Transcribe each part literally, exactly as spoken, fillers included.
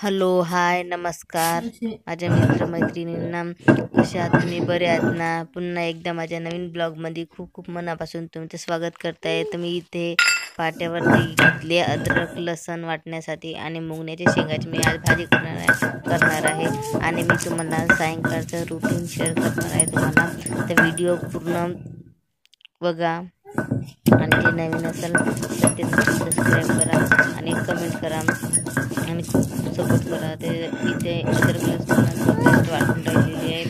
Hello hi नमस्कार माझ्या मित्रमैत्रिणींना, कशा आहात तुम्ही? बरे आहात ना? पुन्हा एकदा माझ्या नवीन ब्लॉगमध्ये खूप खूप मनापासून तुमचं स्वागत करताय. तुम्ही इथे पाट्यावरती घेतले अद्रक लसण वाटण्यासाठी आणि मुंगण्याच्या शेंगाची मी आज भाजी करणार आहे करणार आहे आणि मी तुम्हाला सायंकाळचं रुटीन शेअर करणार आहे तुम्हाला. तर व्हिडिओ पूर्ण बघा आणि जे नवीन असेल तर ते सबस्क्राईब करा आणि कमेंट करा आणि खूप सपोर्ट करा. ते इथे अद्रक लसणाचं पेस्ट वाटून राहिलेली आहे.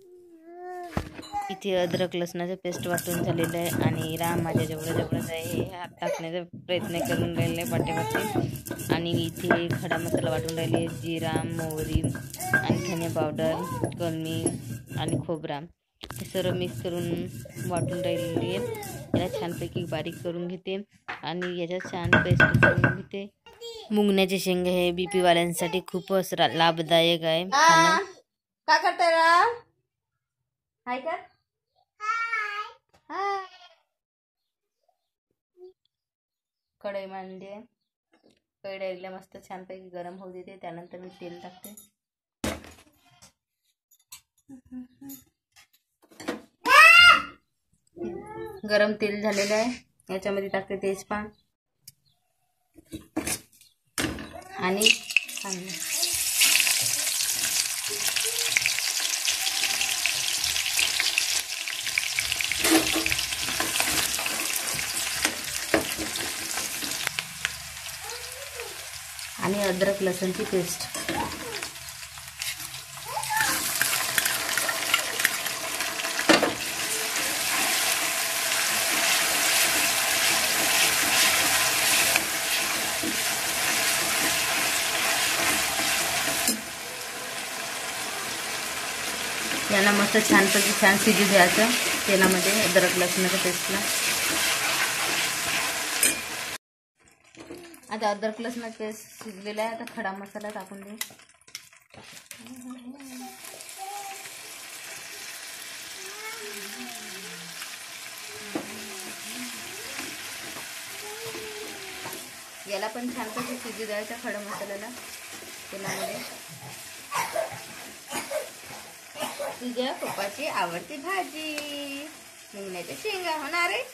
इथे अद्रक लसणाचं पेस्ट वाटून झालेलं आहे आणि राम माझ्या जेवढं जेवढंच आहे हे हात टाकण्याचा प्रयत्न करून राहिले आहे पाट्यावरती. आणि इथे खडा मसाला वाटून राहिले, जिरा मोहरी आणि धने पावडर कलमी आणि खोबरा हे सर्व मिक्स करून वाटून राहिलेली आहे. याला छानपैकी बारीक करून घेते आणि याच्यात छान पेस्ट करून घेते. मुंगण्याचे शेंगा हे बीपी वाल्यांसाठी खूपच लाभदायक आहे. काय करते राम? हाय कर. हाय. कढई मांडली आहे. कढईला मस्त छानपैकी गरम होऊ देते. त्यानंतर मी तेल टाकते. गरम तेल झालेलं आहे. याच्यामध्ये टाकते तेजपान आणि कांदा. आणि अद्रक लसणची पेस्ट. याला मस्त छानपैकी छान शिजू द्यायचं तेलामध्ये अद्रक लसणाच्या पेस्टला. आता अद्रक लसणाचा पेस्ट शिजलेला आहे. आता खडा मसाला टाकून देऊ. याला पण छानपैकी शिजू द्यायचा खडा मसाल्याला तेलामध्ये. तुझ्या पप्पाची आवडती भाजी मुंगण्याच्या शेंगा होणार आहे.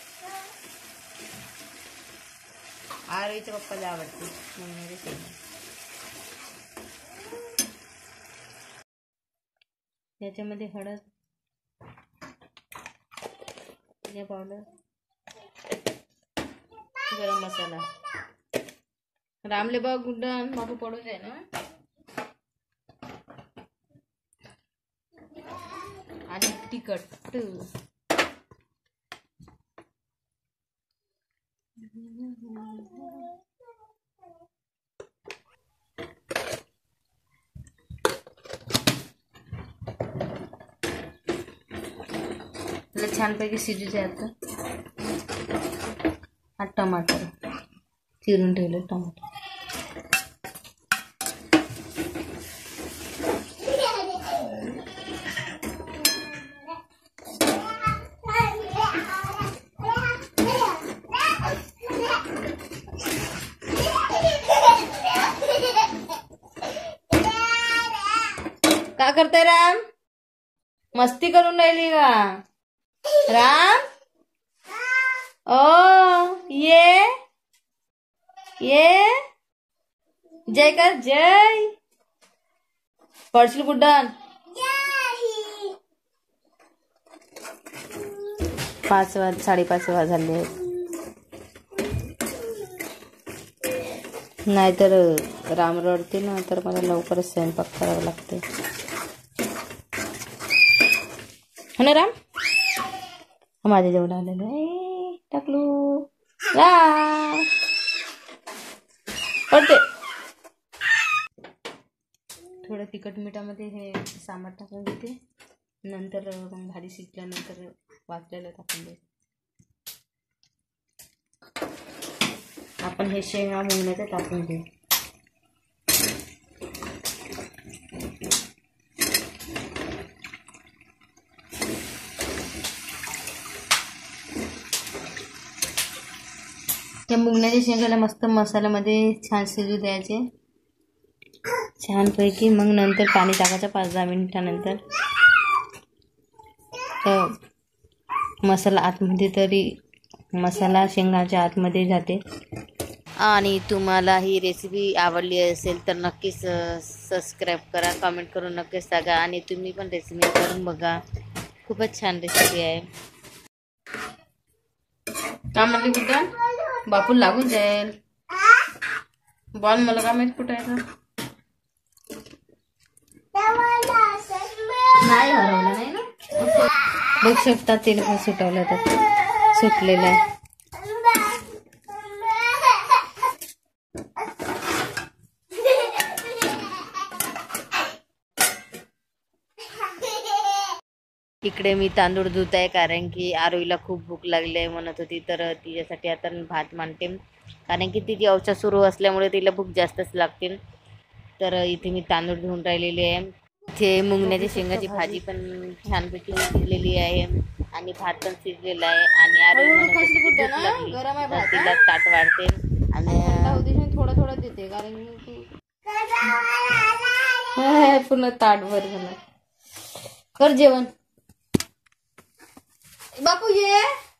आरोहीच्या पप्पाला आवडते मुंगण्याच्या शेंगा. याच्यामध्ये हळद, जिरा पावडर, गरम मसाला. रामले बघ गुड्डन बाबू पडू जाय ना. आणि तिखट. छानपैकी शिजू द्यायचं. हा टमाटर चिरून ठेवलं टमाटर. का करते राम? मस्ती करून राहिली का राम? ओ ये ये जय कर जय. पडशील गुड्डन. पाच वाज साडेपाच वाज झाले आहेत. नाहीतर राम रडते ना, तर मला लवकरच स्वयंपाक करावा लागते. हो ना राम? माझ्या जेवण आलेलं आहे. टाकलू राम पडते. थोडं तिखट मिठामध्ये हे सांबार टाकून घेते. नंतर भाजी शिजल्यानंतर वाचलेलं टाकून दे. आपण हे शेंगा मुंगण्याचं टाकून घेऊ. त्या मुंगण्याच्या शेंगाला मस्त मसाल्यामध्ये छान शिजू द्यायचे. छानपैकी. मग नंतर पाणी टाकायचं पाच दहा मिनिटानंतर. तर मसाला आतमध्ये तरी मसाला शेंगाच्या आतमध्ये जाते. आणि तुम्हाला ही रेसिपी आवडली असेल तर नक्कीच सबस्क्राईब करा, कमेंट करून नक्कीच सांगा आणि तुम्ही पण रेसिपी करून बघा. खूपच छान रेसिपी आहे. का म्हणली कुठं बापू लागून जाईल बॉल. मला का माहित कुठं आहे. नाही हरवलं नाही ना. बघू शकता तेल पण सुटवलं तर सुटलेलं आहे. इकडे मी तांदूळ धुत आहे कारण की आरोहीला खूप भूक लागली आहे म्हणत होती, तर तिच्यासाठी आता मी भात मांडते. कारण की तिची औषध सुरू असल्यामुळे तिला भूक जास्तच लागते. तर इथे मी तांदूळ धुवून राहिलेले आहे. इथे मुंगण्याची शेंगाची भाजी पण छानपैकी शिजलेली आहे आणि भात पण शिजलेला आहे. आणि आरोही म्हणत होती भूक लागली तर तिला ताट वाढते आणि थोडं थोडं देते कारण पूर्ण ताट भर झालं. कर जेवण बापू ये.